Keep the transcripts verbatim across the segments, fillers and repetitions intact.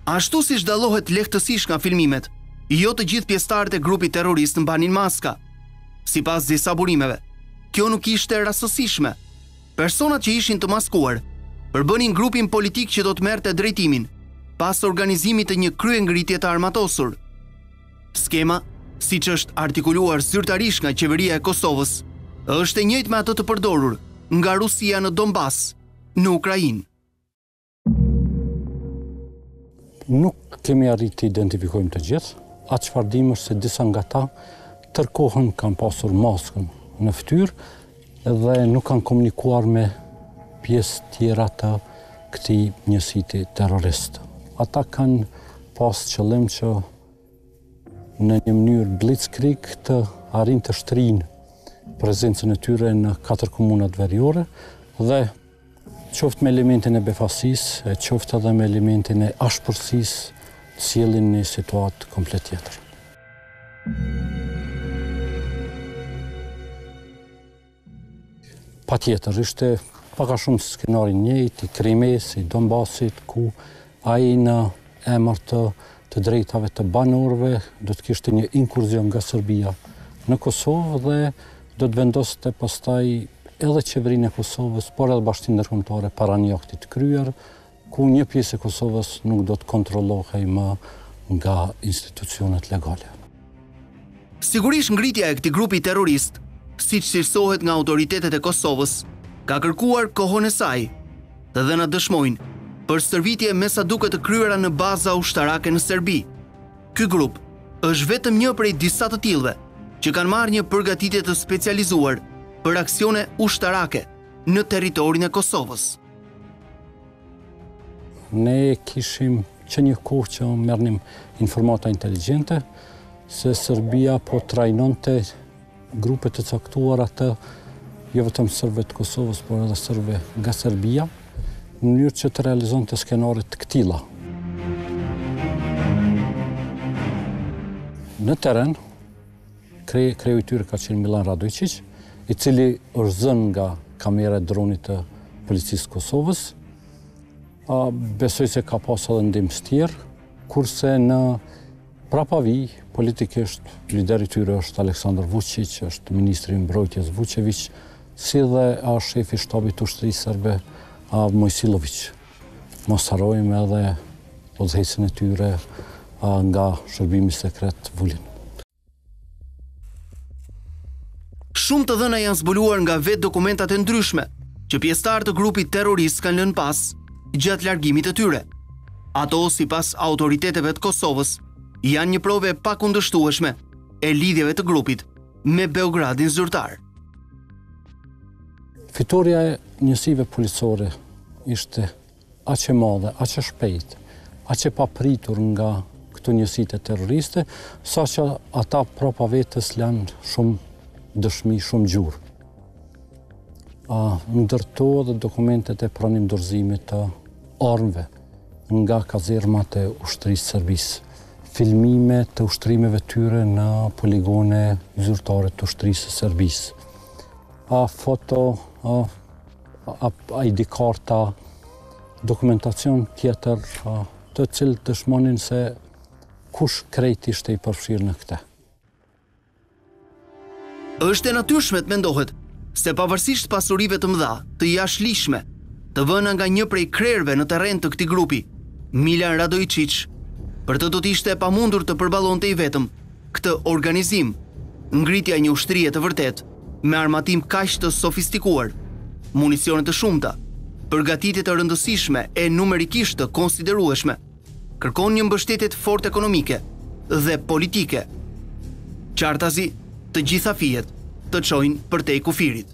Ashtu si dallohet lehtësisht nga filmimet, jo të gjithë pjesëtarët e grupit terrorist mbanin maska. Sipas disa burimeve, kjo nuk ishte rastësishme. Personat që ishin të maskuar përbënin grupin politik që do të merrte drejtimin pas organizimit të një kryengritje të armatosur. Skema, siç është artikuluar zyrtarisht nga qeveria e Kosovës, është e njëjtë me atë të përdorur nga Rusia në Donbas, në Ukrainë. Nuk kemi arrit të identifikojmë të gjithë, atë çfarë dim është se disa nga ta tërkohën kanë pasur maskën në fytyrë dhe nuk kanë komunikuar me pjesë tjera të këtij njësiti terrorist. Ata kanë pas qëllim që në një mënyrë blitzkrieg të arrin të shtrinë prezencën e tyre në katër komunat veriore dhe qoftë me elementin e befasisë, qoftë edhe me elementin e ashpërsisë, sjellin një situatë komplet tjetër. Patjetër, ishte pak a shumë skenari njëjtë, i Krimes, i Donbasit, ku ai në emër të, të drejtave të banorëve do të kishte një inkurzion nga Serbia në Kosovë dhe do të vendoste pastaj edhe qeverinë e Kosovës, por edhe Bashkinë Ndërkombëtare para një akti të kryer, ku një pjesë e Kosovës nuk do të kontrollohej më nga institucionet legale. Sigurisht ngritja e këtij grupi terrorist, siç cilësohet nga autoritetet e Kosovës, ka kërkuar kohën e saj. Të dhënat dëshmojnë për stërvitje me sa duket të kryera në baza ushtarake në Serbi. Ky grup është vetëm një prej disa të tillëve që kanë marrë një përgatitje të specializuar për aksione ushtarake në territorin e Kosovës. Ne kishim që një kohë që merrnim informata inteligjente se Serbia po trajnonte grupe të caktuara të jo vetëm serbëve të Kosovës, por edhe serbëve nga Serbia, në mënyrë që të realizonte skenare të këtilla. Në teren, kre, kreu i tyre ka qenë Milan Radojčić, i cili është zënë nga kamera e dronit të policisë Kosovës. A, besoj se ka pas edhe ndihmës tjerë, kurse në prapavi, politikisht, lideri i tyre është Aleksandar Vučić, është ministri i mbrojtjes Vučević, si dhe a shefi i shtabit të ushtrisë serbe a Mojsilović. Mos harrojmë edhe udhëheqësin e tyre a, nga shërbimi sekret Vulin. Shumë të dhëna janë zbuluar nga vetë dokumentat e ndryshme që pjesëtarët të grupit terrorist kanë lënë pas gjatë largimit të tyre. Ato, sipas autoriteteve të Kosovës, janë një prove pa kundërshtueshme e lidhjeve të grupit me Beogradin zyrtar. Fitoria e njësive policore ishte aq e madhe, aq e shpejt, aq e papritur nga këto njësitë terroriste, saqë ata prapa vetës lanë shumë dëshmi, shumë gjurë. Ndërto dhe dokumentet e pranim dorëzimit të armëve nga kazermat e ushtrisë Serbisë, filmime të ushtrimeve tyre në poligone zyrtare të ushtrisë Serbisë, a foto, a, a, a I D karta, dokumentacion tjetër a, të cilë dëshmonin se kush krejt ishte i përfshirë në këte. Është e natyrshme të mendohet se pavarësisht pasurive të mëdha, të jashtëligjshme, të vëna nga një prej krerëve në terren të këtij grupi, Milan Radojčić, për të do të ishte e pamundur të përballonte i vetëm këtë organizim, ngritja e një ushtrie të vërtet, me armatim kaq të sofistikuar, municione të shumta, përgatitje të rëndësishme e numerikisht të konsiderueshme, kërkon një mbështetje të fortë ekonomike dhe politike. Qartazi, të gjitha fijet të çojnë përtej kufirit.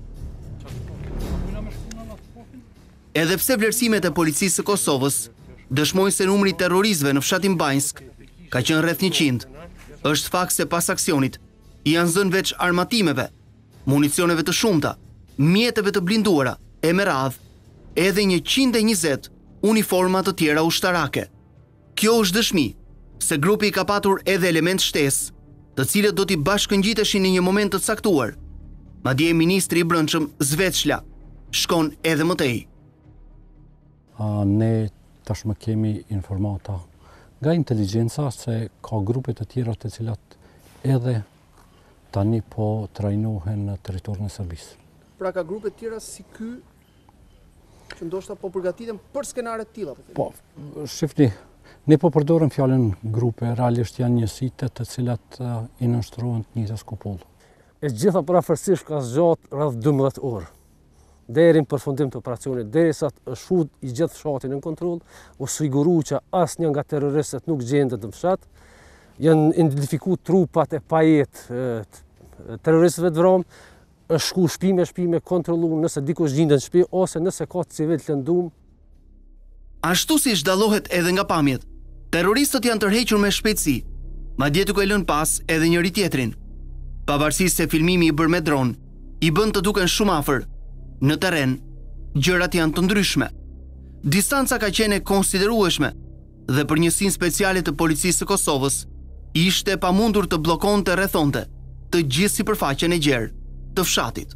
Edhe pse vlerësimet e policisë së Kosovës dëshmojnë se numri i terroristëve në fshatin Banjsk ka qenë rreth njëqind, është fakt se pas aksionit janë zënë veç armatimeve, municioneve të shumta, mjeteve të blinduara e me radhë, edhe njëqind e njëzet uniforma të tjera ushtarake. Kjo është dëshmi se grupi ka patur edhe element shtesë, të cilët do t'i bashkëngjiteshin në një moment të caktuar. Madje ministri i brendshëm Zvecla shkon edhe më tej. Ne tashmë kemi informata nga inteligjenca se ka grupe të tjera të cilat edhe tani po trajnohen në territorin e Serbisë. Pra ka grupe të tjera si ky që ndoshta po përgatiten për skenare të tilla. Po, shifni, ne po përdorëm fjalën grupe, realisht janë njësitë të cilat uh, i nënshtrohen të njëjtës kupullë. E gjitha parafërsisht ka zgjat rreth dymbëdhjetë orë. Deri në përfundim të operacionit, derisa të shfut i gjithë fshatin në kontroll, u siguru që asnjë nga terroristët nuk gjendet në fshat. Janë identifikuar trupat e pajetë e terroristëve të vramë, është shku shtëpi me shtëpi me kontrollu nëse dikush gjendet në shtëpi ose nëse ka civil të lëndum. Ashtu si zhdallohet edhe nga pamjet, terroristët janë tërhequr me shpejtësi, madje duke lënë pas edhe njëri tjetrin. Pavarësisht se filmimi i bërë me dron i bën të duken shumë afër, në terren gjërat janë të ndryshme. Distanca ka qenë e konsiderueshme dhe për njësinë speciale të policisë së Kosovës ishte pamundur të bllokonte të rrethonte të gjithë sipërfaqen e gjerë të fshatit.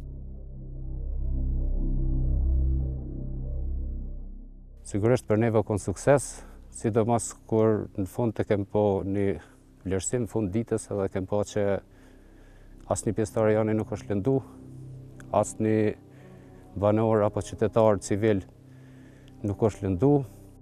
Sigurisht për neve kon sukses, sidomos kur në fund të kem po një vlerësim fund ditës edhe kem po që asnjë pjesëtar janë nuk është lëndu, asnjë banor apo qytetar civil nuk është lëndu.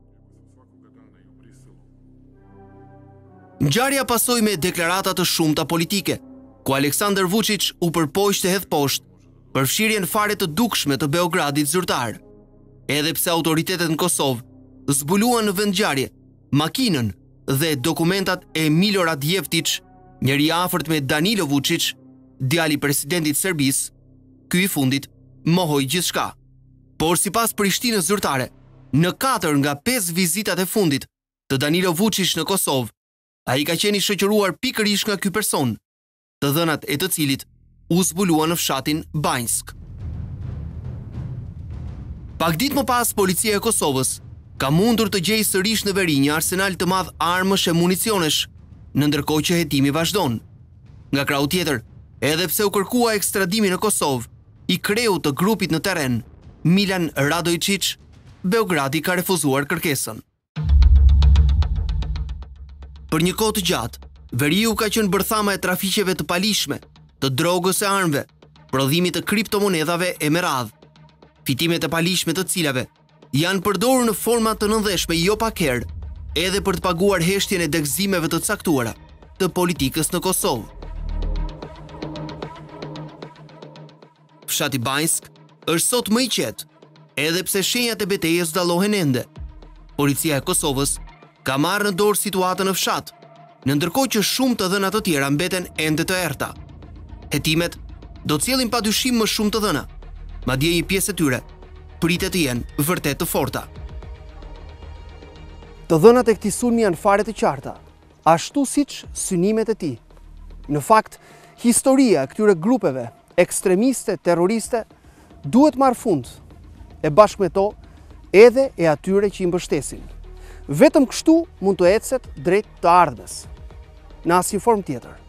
Ngjarja pasoi me deklarata të shumta politike, ku Aleksandar Vučić u përpoq të hedh poshtë përfshirjen fare të dukshme të Beogradit zyrtar. Edhe pse autoritetet në Kosovë zbuluan në vendngjarje makinën dhe dokumentat e Milorad Jeftić, njëri i afërt me Danilo Vučić, djali i presidentit të Serbisë, ky i fundit mohoi gjithçka. Por sipas Prishtinës zyrtare, në katër nga pesë vizitat e fundit të Danilo Vučić në Kosovë, ai ka qenë i shoqëruar pikërisht nga ky person, të dhënat e të cilit u zbuluan në fshatin Banjsk. Pak ditë më pas, policia e Kosovës ka mundur të gjejë sërish në veri një arsenal të madh armësh e municionesh, në ndërkohë që hetimi vazhdon. Nga krau tjetër, edhe pse u kërkua ekstradimi në Kosovë, i kreu të grupit në terren, Milan Radojčić, Beogradi ka refuzuar kërkesën. Për një kohë të gjatë, veriu ka qenë bërthama e trafiqeve të palishme, të drogës e armëve, prodhimit të kriptomonedhave e me radhë. Fitimet e palishme të cilave janë përdorur në forma të nëndeshme jo pak herë, edhe për të paguar heshtjen e dekëzimeve të caktuara të politikës në Kosovë. Fshati Banjsk është sot më i qetë, edhe pse shenjat e betejës dallohen ende. Policia e Kosovës ka marrë në dorë situatën në fshat, në ndërkohë që shumë të dhëna të tjera mbeten ende të errta. Hetimet do të sjellin padyshim më shumë të dhëna, madje një pjesë e tyre pritet të jenë vërtet të forta. Të dhënat e këtij sulmi janë fare të qarta, ashtu siç synimet e tij. Në fakt, historia e këtyre grupeve ekstremiste, terroriste, duhet marrë fund, e bashkë me to edhe e atyre që i mbështesin. Vetëm kështu mund të ecet drejt të ardhmes, në asnjë formë tjetër.